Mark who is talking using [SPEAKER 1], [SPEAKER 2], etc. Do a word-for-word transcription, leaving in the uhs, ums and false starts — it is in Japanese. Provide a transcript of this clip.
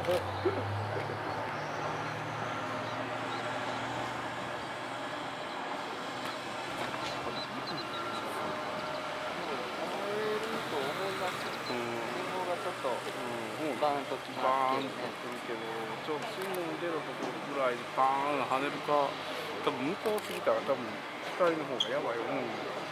[SPEAKER 1] バーンと決まってるけど、ちょっと水面出るところぐらいでバーン跳ねるか、多分向こう過ぎたら多分光の方がやばい思うんで。